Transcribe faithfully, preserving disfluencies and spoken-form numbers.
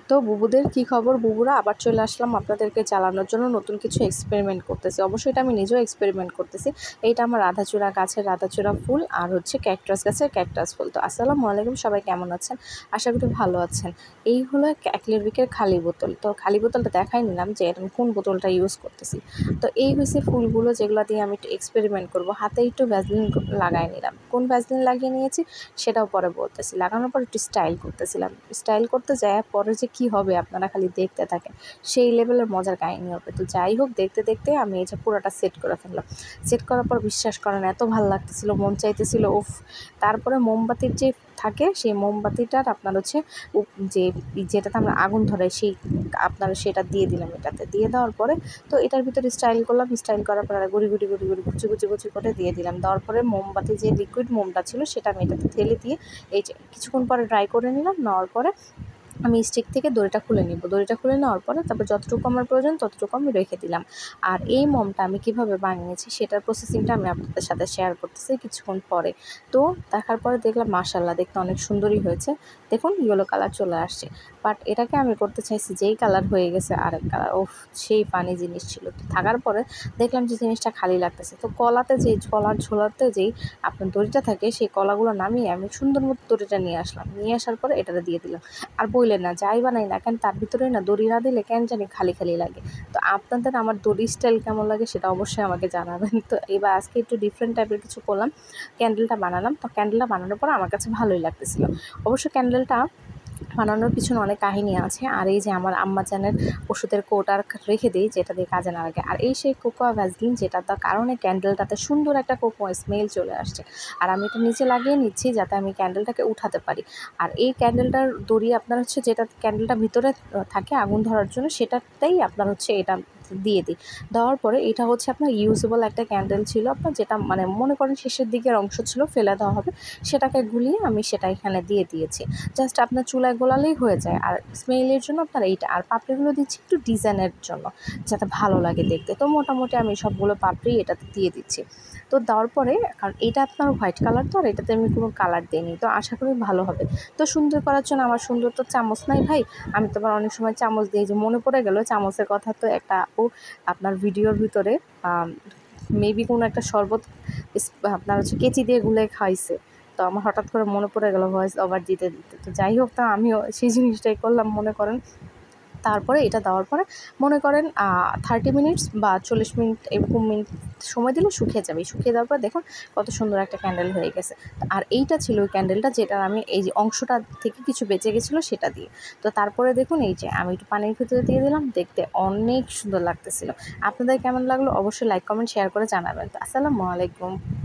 তো বুবুদের কি খবর? বুবুরা আবার চলে আসলাম আপনাদেরকে জ্বালানোর জন্য নতুন কিছু এক্সপেরিমেন্ট করতেছি। অবশ্যই এটা আমি নিজেও এক্সপেরিমেন্ট করতেছি। এইটা আমার রাধাচূড়া গাছের রাধাচূড়া ফুল আর হচ্ছে ক্যাকটাস গাছের ক্যাকটাস ফুল। তো আসসালামু আলাইকুম, সবাই কেমন আছেন? আশা করি ভালো আছেন। এই হলো অ্যাক্রিলিকের খালি বোতল। তো খালি বোতলটা দেখাই নিলাম যে আমি কোন বোতলটা ইউজ করতেছি। তো এই হচ্ছে ফুলগুলো যেগুলো দিয়ে আমি একটু এক্সপেরিমেন্ট করব। হাতে একটু ভ্যাসলিন লাগাই নিলাম। কোন ভ্যাসলিন লাগিয়ে নিয়েছি সেটাও পরে বলতেছি। লাগানোর পর একটু স্টাইল করতেছিলাম। স্টাইল করতে যায় পরে যে কী হবে আপনারা খালি দেখতে থাকেন, সেই লেভেলের মজার কাহিনী হবে। তো যাই হোক, দেখতে দেখতে আমি এই যে পুরোটা সেট করে ফেললাম। সেট করার পর বিশ্বাস করেন এত ভালো লাগতেছিল, মন চাইতেছিল উফ। তারপরে মোমবাতির যে থাকে সেই মোমবাতিটার আপনার হচ্ছে যে যেটাতে আমরা আগুন ধরে সেই আপনার সেটা দিয়ে দিলাম। এটাতে দিয়ে দেওয়ার পরে তো এটার ভিতরে স্টাইল করলাম। স্টাইল করার পরে গুড়ি গুড়ি গুড়ি গুড়ি কুচি কুচি কুচি করে দিয়ে দিলাম। দেওয়ার পরে মোমবাতি যে লিকুইড মোমটা ছিল সেটা আমি এটাতে ঢেলে দিয়ে এই যে কিছুক্ষণ পরে ড্রাই করে নিলাম। নেওয়ার পরে আমি স্টিক থেকে দড়িটা খুলে নিব। দড়িটা খুলে নেওয়ার পরে তারপর যতটুকু আমার প্রয়োজন ততটুকু আমি রেখে দিলাম। আর এই মোমটা আমি কীভাবে বানিয়েছি সেটার প্রসেসিংটা আমি আপনাদের সাথে শেয়ার করতেছি কিছুক্ষণ পরে। তো দেখার পরে দেখলাম মাশাআল্লাহ দেখতে অনেক সুন্দরই হয়েছে। দেখুন ইয়েলো কালার চলে আসছে। বাট এটাকে আমি করতে চাইছি যেই কালার হয়ে গেছে আরেক কালার, ওফ সেই পানি জিনিস ছিল। তো থাকার পরে দেখলাম যে জিনিসটা খালি লাগতেছে। তো কলাতে যেই কলার ঝোলাতে যেই আপনার দড়িটা থাকে সেই কলাগুলো নামিয়ে আমি সুন্দর মতো দড়িটা নিয়ে আসলাম। নিয়ে আসার পরে এটাতে দিয়ে দিলাম। আর বললেন না যাই বানাই না কেন তার ভিতরে না দড়ি না দিলে কেন জানি খালি খালি লাগে। তো আপনাদের আমার দড়ি স্টাইল কেমন লাগে সেটা অবশ্যই আমাকে জানাবেন। তো এবার আজকে একটু ডিফারেন্ট টাইপের কিছু করলাম, ক্যান্ডেলটা বানালাম। তো ক্যান্ডেলটা বানানোর পর আমার কাছে ভালোই লাগতেছিল। অবশ্য ক্যান্ডেলটা বানানোর পিছনে অনেক কাহিনী আছে। আর এই যে আমার আম্মাজানের ওষুধের কোটার রেখে দিই যেটা দিয়ে কাজে না লাগে। আর এই সেই কোকোয়া ভ্যাসলিন যেটা তার কারণে ক্যান্ডেলটাতে সুন্দর একটা কোকোয়া স্মেল চলে আসছে। আর আমি এটা নিচে লাগিয়ে নিচ্ছি যাতে আমি ক্যান্ডেলটাকে উঠাতে পারি। আর এই ক্যান্ডেলটার দড়ি আপনার হচ্ছে যেটা ক্যান্ডেলটা ভিতরে থাকে আগুন ধরার জন্য সেটাতেই আপনার হচ্ছে এটা দিয়ে দিই। দেওয়ার পরে এটা হচ্ছে আপনার ইউজেবল একটা ক্যান্ডেল ছিল আপনার, যেটা মানে মনে করেন শেষের দিকের অংশ ছিল ফেলে দেওয়া হবে, সেটাকে গুলিয়ে আমি সেটা এখানে দিয়ে দিয়েছি। জাস্ট আপনার চুলায় গোলালেই হয়ে যায়। আর স্মেলের জন্য আপনার এইটা আর পাপড়িগুলো দিচ্ছি একটু ডিজাইনের জন্য যাতে ভালো লাগে দেখতে। তো মোটামুটি আমি সবগুলো পাপড়ি এটাতে দিয়ে দিচ্ছি। তো দেওয়ার পরে কারণ এটা আপনার হোয়াইট কালার, তো আর এটাতে আমি কোনো কালার দিইনি, তো আশা করি ভালো হবে। তো সুন্দর করার জন্য আমার সুন্দর তো চামচ নাই ভাই, আমি তো আবার অনেক সময় চামচ দিয়ে যে মনে পড়ে গেল চামচের কথা। তো একটা ও আপনার ভিডিওর ভিতরে মেবি কোনো একটা শরবত আপনার হচ্ছে কেচি দিয়ে গুলে খাইছে। তো আমার হঠাৎ করে মনে পড়ে গেল ভয়েস ওভার দিতে দিতে। তো যাই হোক, তা আমিও সেই জিনিসটাই করলাম মনে করেন। তারপরে এটা দেওয়ার পরে মনে করেন থার্টি মিনিটস বা চল্লিশ মিনিট এরকম মিনিট সময় দিলে শুকিয়ে যাবে। শুকিয়ে দেওয়ার পর দেখুন কত সুন্দর একটা ক্যান্ডেল হয়ে গেছে। আর এইটা ছিল ওই ক্যান্ডেলটা যেটা আমি এই যে অংশটা থেকে কিছু বেঁচে গেছিলো সেটা দিয়ে। তো তারপরে দেখুন এই যে আমি একটু পানির ভিতরে দিয়ে দিলাম, দেখতে অনেক সুন্দর লাগতেছিল। আপনাদের কেমন লাগলো অবশ্যই লাইক কমেন্ট শেয়ার করে জানাবেন। তো আসসালামু আলাইকুম।